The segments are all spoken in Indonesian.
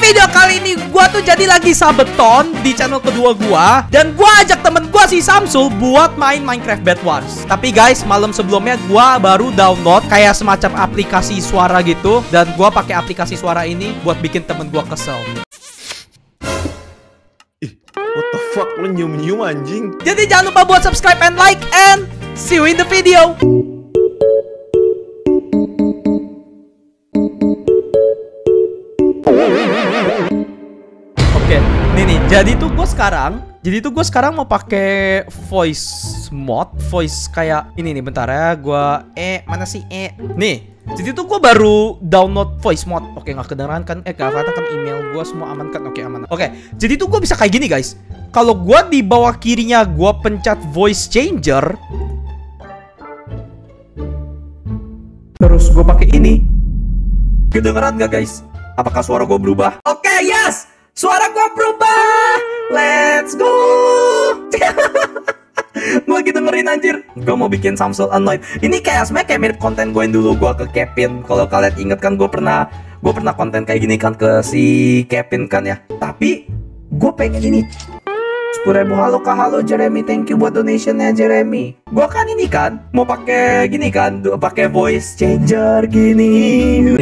video kali ini gua tuh jadi lagi sabeton di channel kedua gua. Dan gua ajak temen gua si Samsul buat main Minecraft Bed Wars. Tapi guys, malam sebelumnya gua baru download kayak semacam aplikasi suara gitu. Dan gua pakai aplikasi suara ini buat bikin temen gua kesel. What the fuck, lu nyium-nyium anjing. Jadi jangan lupa buat subscribe and like, and see you in the video. Oke, nih, jadi tuh gue sekarang mau pakai voice mode, voice kayak ini nih, bentar ya, mana sih nih. Jadi tuh gue baru download voice mode. Oke, nggak kedengeran kan? Gak kelihatan kan email gue, semua aman kan? Oke, aman. Oke, jadi tuh gue bisa kayak gini guys. Kalau gue di bawah kirinya gue pencet voice changer, terus gue pakai ini, kedengeran nggak guys? Apakah suara gue berubah? Oke, yes, suara gue berubah. Let's go. Gue lagi dengerin anjir. Gue mau bikin Samsul Annoyed. Ini kayak mirip konten gue yang dulu gue ke Kevin. Kalau kalian inget kan, gue pernah konten kayak gini kan ke si Kevin kan ya. Tapi gue pengen ini 10.000. Halo kak, halo Jeremy, thank you buat donationnya Jeremy. Gue kan ini kan mau pakai gini kan, pakai voice changer gini.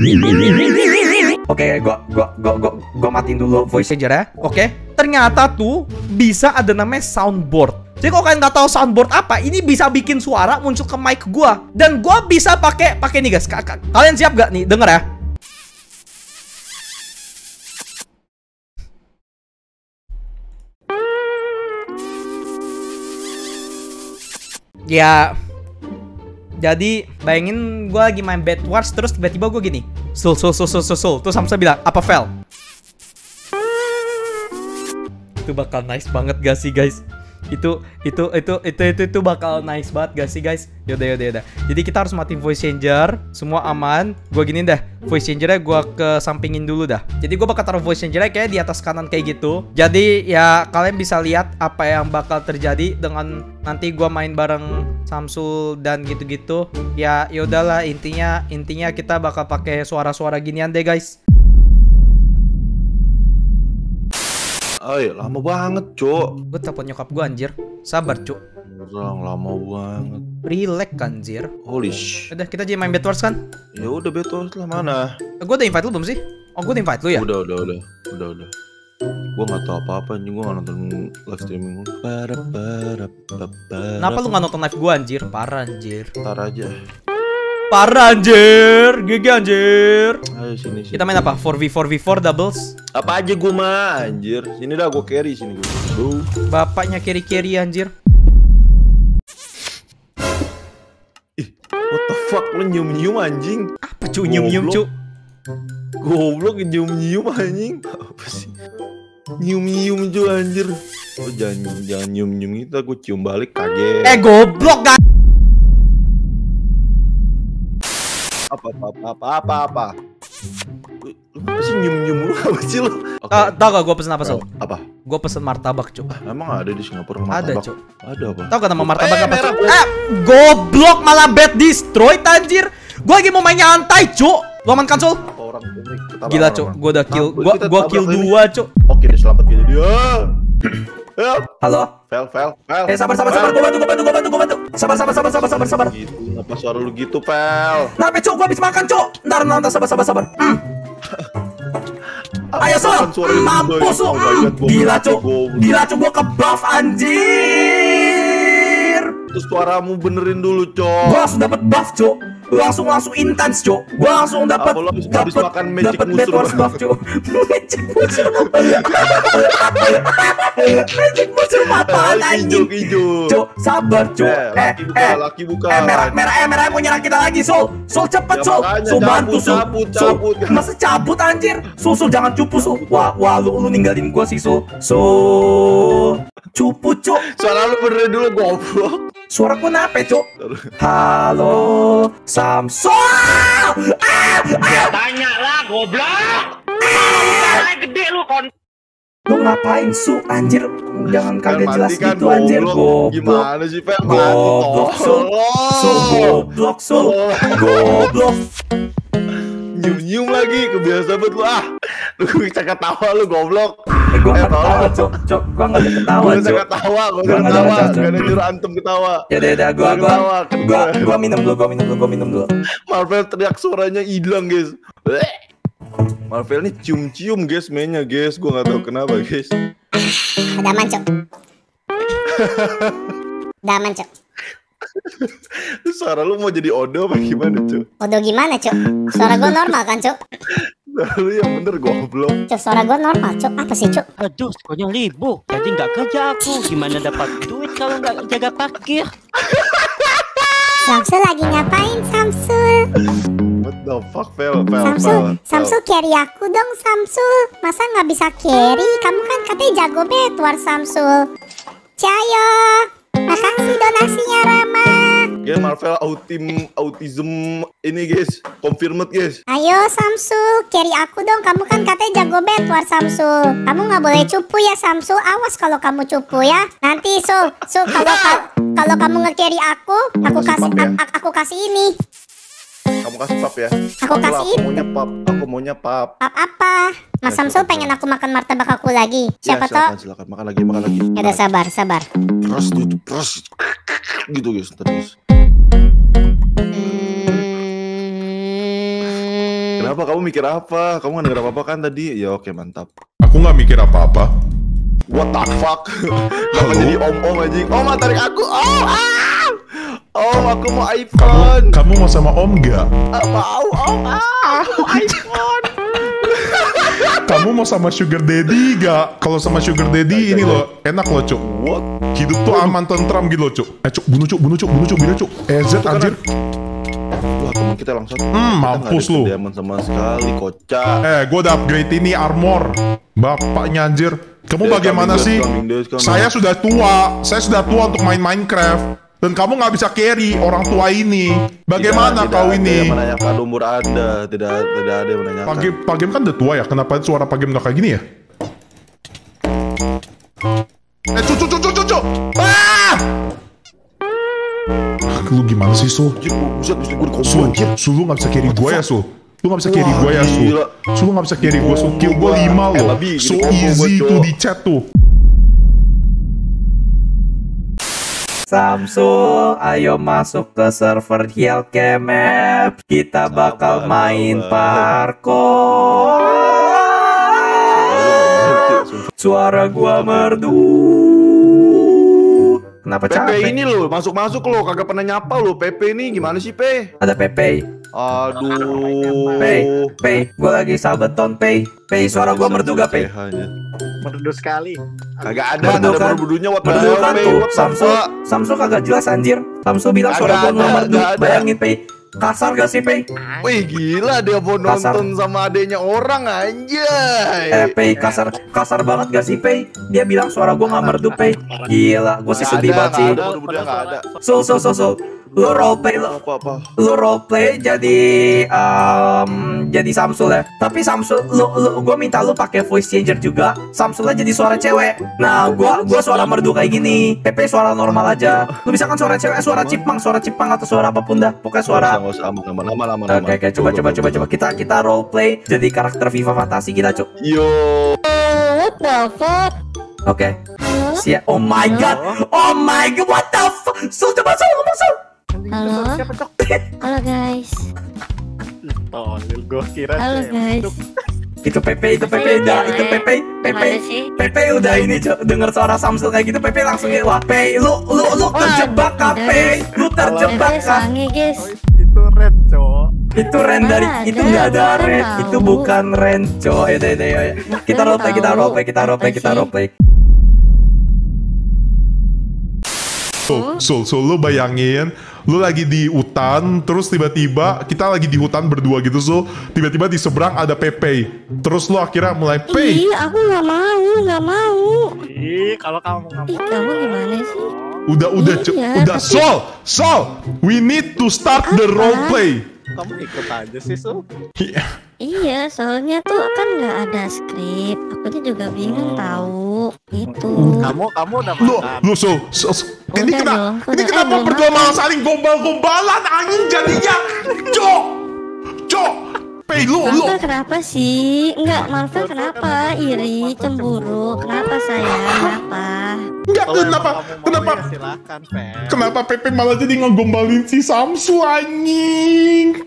Oke, gue matiin dulu voice changer ya. Oke, ternyata tuh bisa ada namanya soundboard. Jadi kalau kalian nggak tahu soundboard apa, ini bisa bikin suara muncul ke mic gua. Dan gua bisa pakai nih guys. Kalian siap gak nih? Denger ya. Ya, jadi bayangin gua lagi main Bed Wars, terus tiba-tiba gua gini. Sul. Terus Samsa bilang, apa Vel? Itu bakal nice banget gak sih guys? Itu bakal nice banget gak sih guys? Yaudah. Jadi kita harus matiin voice changer. Semua aman. Gue gini dah, voice changernya gue kesampingin dulu dah. Jadi gue bakal taruh voice changernya kayak di atas kanan kayak gitu. Jadi ya kalian bisa lihat apa yang bakal terjadi dengan nanti gue main bareng Samsul dan gitu-gitu. Ya yaudahlah, intinya kita bakal pakai suara-suara ginian deh guys. Ay, lama banget, Cok. Gue telepon nyokap gue anjir. Sabar, Cuk. Orang lama banget. Relax anjir. Holy shit. Udah, kita jadi main Bed Wars kan? Ya udah, Bed Wars lah mana? Gue udah invite lu belum sih? Oh, gue udah invite lu ya? Udah. Gue gak tau apa-apa anjing, gue gak nonton live streaming lu. Kenapa lu gak nonton live gue anjir? Parah anjir. Ntar aja. Parah anjir. GG anjir. Ayo sini. Kita main apa? 4v4 doubles. Apa aja gue mah anjir. Sini dah gue carry sini gue. Bapaknya carry anjir. What the fuck, lu nyium-nyium anjing. Apa cu, nyium-nyium cu? Goblok, nyium-nyium anjing. Apa sih? Nyium-nyium cu anjir. Lu jangan nyium-nyium kita, gue cium balik kaget. Goblok gak? Apa? Lu apa sih nyium-nyium lu? Apa sih lu? Tau gak gue pesen apa, Sol? Apa? Gue pesen martabak, cu. Emang ada di Singapura martabak? Ada, cu. Ada apa? Tau gak nama martabak apa, cu? Goblok malah bed destroyed, anjir. Gue lagi mau main nyantai, cu. Lu aman kan, Sol? Orang gila, cu. Gue udah kill. Gue kill 2, cu. Oke, selamat gini dia. Halo? Fel. Sabar. Gue bantu. Sabar. Gitu, kenapa suara lu gitu, Fel? Kenapa, cu? Gue habis makan, cu. Ntar, sabar. Ayo, Sol. Mampus lu. Gila, cu. Gue ke-buff, anjir. Terus suaramu benerin dulu, Cok. Gue langsung dapet buff, cu. Langsung intens, Cok. Gue langsung dapet makan magic mushroom buff, Cok. Magic mushroom apaan anjing? Cok, sabar, Cok. Laki buka. Merah mau nyerang kita lagi, Sol. Sol cepet, Sol. Sol bantu, Sol. Masa cabut anjir? Sol jangan cupu, Sol. Wah, lu ninggalin gue sih, Sol. Cupu, Cok. Suara lu benerin dulu, goblok. Suara gue nape, Cok? Halo, Samsul. Tanya lah, goblok. Gede lu kon. Lu ngapain, Su? Anjir, jangan kagak jelas kan, gitu, anjir. Goblok. Gimana sih, Fel? Goblok, Su. Goblok. nyium-nyium lagi, kebiasaan banget lu ah. Lu bisa ketawa lu goblok. Gua nggak ketawa, Cok. Gua nggak ketawa, Gua bisa Cok. ketawa, gua Gua nggak ketawa. ketawa, Gak ada nyuruh antum ketawa. Ya udah, gua minum dulu. Marvel teriak suaranya hilang guys. Marvel ini cium-cium guys mainnya guys. Gua nggak tahu kenapa guys. Udah aman, Cok. Udah aman, Cok. Suara lu mau jadi Odo apa gimana Cuk? Odo gimana, Cok? Suara gue normal kan, Cok? Suara lu yang bener goblok. Cok, suara gue normal, Cok. Apa sih, Cok? Aduh, sekolahnya libur. Jadi nggak kerja aku. Gimana dapat duit kalau nggak jaga parkir? Samsul lagi ngapain, Samsul? What the fuck, Fel? Samsul carry aku dong, Samsul. Masa nggak bisa carry? Kamu kan katanya jago Bedwars, Samsul. Cayo, makasih donasinya, Rama. Ya Marvel autism ini guys, confirmed guys. Ayo, Samsul, carry aku dong. Kamu kan katanya jago Bedwars, Samsul. Kamu nggak boleh cupu ya, Samsul. Awas kalau kamu cupu ya. Nanti, kalau kamu nge-carry aku kasih ini. Kamu kasih pap ya. Aku kasih Aku maunya pap. Pap apa? Mas Samsul pengen aku makan martabak aku lagi. Siapa Ya, toh? silakan makan lagi. Ya udah, sabar. Pros gitu guys, terus. Kenapa kamu mikir apa? Kamu nggak denger apa-apa kan tadi? Ya oke, mantap. Aku nggak mikir apa-apa. What the fuck? Kenapa jadi om anjing? Om tarik aku. Om aku mau iPhone. Kamu mau sama Om nggak? Mau om. Aku mau iPhone. Kamu mau sama Sugar Daddy gak? Kalau sama Sugar Daddy ini loh, enak loh Cuk. What? Hidup tuh aman tentram gitu loh Cuk. Cuk, bunuh Cuk. Z anjir. Wah, teman kita langsung. Mampus lu. Diaman sama sekali, kocak. Gue udah upgrade ini armor. Bapaknya anjir. Kamu bagaimana sih? Saya sudah tua untuk main Minecraft. Dan kamu nggak bisa carry orang tua ini. Bagaimana kau ini? Tidak ada yang menanyakan umur Anda. Tidak ada yang menanyakan. Pak Game kan udah tua ya. Kenapa suara Pak Game nggak kayak gini ya? Cuk. Lu gimana sih, Sul? Buset gue dikombo anjir. Sul, lu gak bisa carry gue ya, Sul? Lu gak bisa carry gue ya, Sul? Sul, lu gak bisa carry gue, Sul. Kill gue 5 loh. So easy tuh di chat tuh. Samsul, ayo masuk ke server Hellcamp Map. Kita bakal main parkour. Suara gua merdu. Kenapa Pepe capek? ini lo masuk lo kagak pernah nyapa lo. Pepe ini gimana sih Pe? Ada Pepe. Aduh. Pe, gua lagi sabeton Pe. Suara gua merdu gak Pe? Merdu sekali. Kagak ada berbudunya what the Merdu hell kan Pe? tuh. What the fuck? Samsul kagak jelas anjir. Samsul bilang suara gua nggak merdu. Bayangin Pe. Kasar gak sih Pe? Wih gila dia mau Kasar. nonton sama adenya orang anjay. Pe, kasar banget gak sih Pe? Dia bilang suara gua nggak merdu Pe. Gila, gua sih sedih banget sih. Nggak ada. So. Lu roleplay Apa? lu roleplay jadi Samsul ya. Tapi Samsul gua minta lu pakai voice changer juga. Samsul aja jadi suara cewek. Nah, gua suara merdu kayak gini. Pepe suara normal aja. Lu bisa kan suara cewek, suara cipang atau suara apapun dah. Pokoknya suara. Nggak usah lama. Oke, coba kita roleplay jadi karakter Viva Fantasi kita, Cuk. Yo. What the fuck? Oke. Siap. Oh my god, what the fuck? Coba ngomong Sul. Halo guys. Tolil gua kira. Halo guys. Itu Pepe udah, itu Pepe udah ini denger suara Samsul kayak gitu Pepe langsung wah Pe, lu terjebak kah Pe? Lu terjebak kah? Sange guys. Itu red, cowok. Itu Ren dari itu nggak ada Ren, itu bukan Ren coy. Ya. Kita roleplay. So lu bayangin, lu lagi di hutan, terus tiba-tiba kita lagi di hutan berdua gitu, so tiba-tiba di seberang ada Pepe, terus lu akhirnya mulai Pe. Ih, aku nggak mau. Ih, kalau kamu nggak Ih, kamu gimana sih? Udah Sol, we need to start the role play. kamu ikut aja sih, Sul. Iya, soalnya tuh kan nggak ada skrip. Aku juga bingung tahu itu. Kamu udah Lu makan. Sol, ini Udah dong, udah. kenapa Belum berdua malah saling gombal-gombalan angin jadinya, Cok, Pepe, lu. Marvel kenapa sih? Enggak, Marvel kenapa? Iri, cemburu. Kenapa sayang? Kenapa? Enggak, kenapa? Silakan, Pe. Kenapa Pepe malah jadi ngegombalin si Samsu anjing?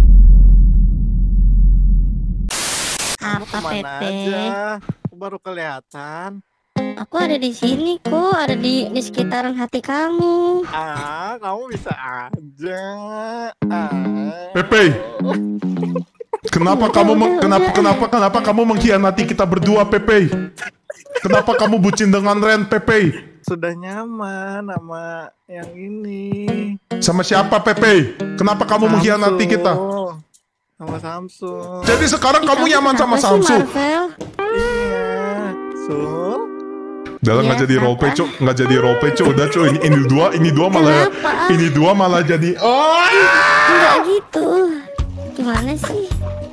Apa Mana Pepe? aja? Aku baru kelihatan. Aku ada di sini kok, ada di sekitaran hati kamu. Kamu bisa aja. Pepe, kenapa kamu mengkhianati kita berdua, Pepe? Kenapa kamu bucin dengan Ren, Pepe? Sudah nyaman sama yang ini. Sama siapa, Pepe? Kenapa kamu mengkhianati kita? Sama Samsu. Jadi sekarang kamu nyaman sama Kenapa sih, Samsu? Marvel? Iya. Udah nggak jadi roleplay, Cuk. Nggak jadi roleplay, Cuk. Udah, Cuk. Ini dua malah jadi. Oh! Enggak gitu. Gimana sih?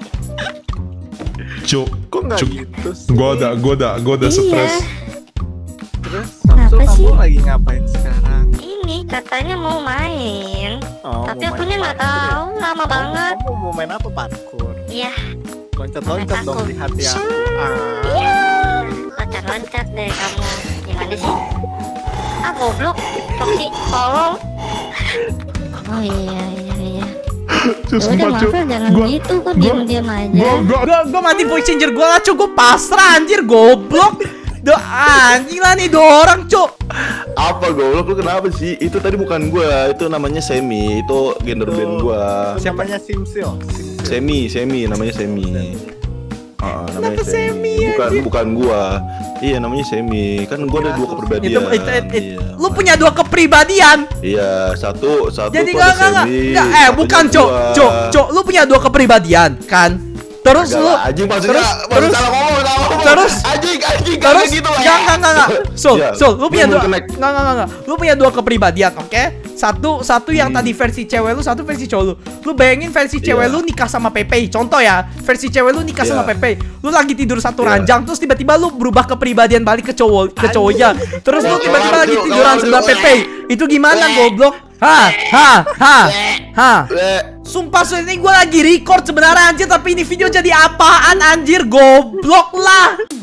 Cuk. Kok nggak Cuk. gitu sih? Gua udah stres. Terus Samsu Kenapa kamu sih? lagi ngapain sekarang? Ini katanya mau main. Oh, Tapi mau akunya main nggak parkour ya? tahu, lama banget. Kamu mau main apa parkour? Iya, Loncat-loncat Main dong parkour. di hati aku. iya. Loncat-loncat deh kamu. Gimana sih? Goblok. Toksi, tolong. Oh iya. Cuk, Udah sumpah, Cuk. Marvel jangan Gua- gitu, kok diam-diam aja. Gua mati voice changer gua lah, Cuk. Gua pasrah anjir, goblok. Anjing lah nih dua orang, Cuk. Apa goblok lu kenapa sih? Itu tadi bukan gua, itu namanya Semi, itu gender band gua. Namanya Simsil. Semi namanya Semi. Namanya Kenapa Semi, bukan gua. Iya namanya Semi. Kan gua ada dua kepribadian. Lu punya dua kepribadian. Iya, satu Jadi tuh ada enggak. Semi, Bukan, satunya Cuk. gua. Cuk, lu punya dua kepribadian, kan? Terus Agak lu lah, anjing maksudnya terus salah ngomong. terus anjing terus gitu lah. enggak. Ya, Lu punya gua dua mau connect. enggak. Lu punya dua kepribadian, oke? Satu yang tadi versi cewek lu, satu versi cowok lu. Lu bayangin versi cewek Iya. lu nikah sama Pepe. Contoh ya, versi cewek lu nikah Iya. sama Pepe. Lu lagi tidur satu Iya. ranjang, terus tiba-tiba lu berubah kepribadian balik ke cowoknya. Terus lu Nggak tiba-tiba lagi masuk, tiduran nggak sebelah masuk. Pepe. Itu gimana, goblok? Hah. Eh, Sumpah ini gue lagi record sebenarnya anjir, tapi ini video jadi apaan anjir, goblok lah.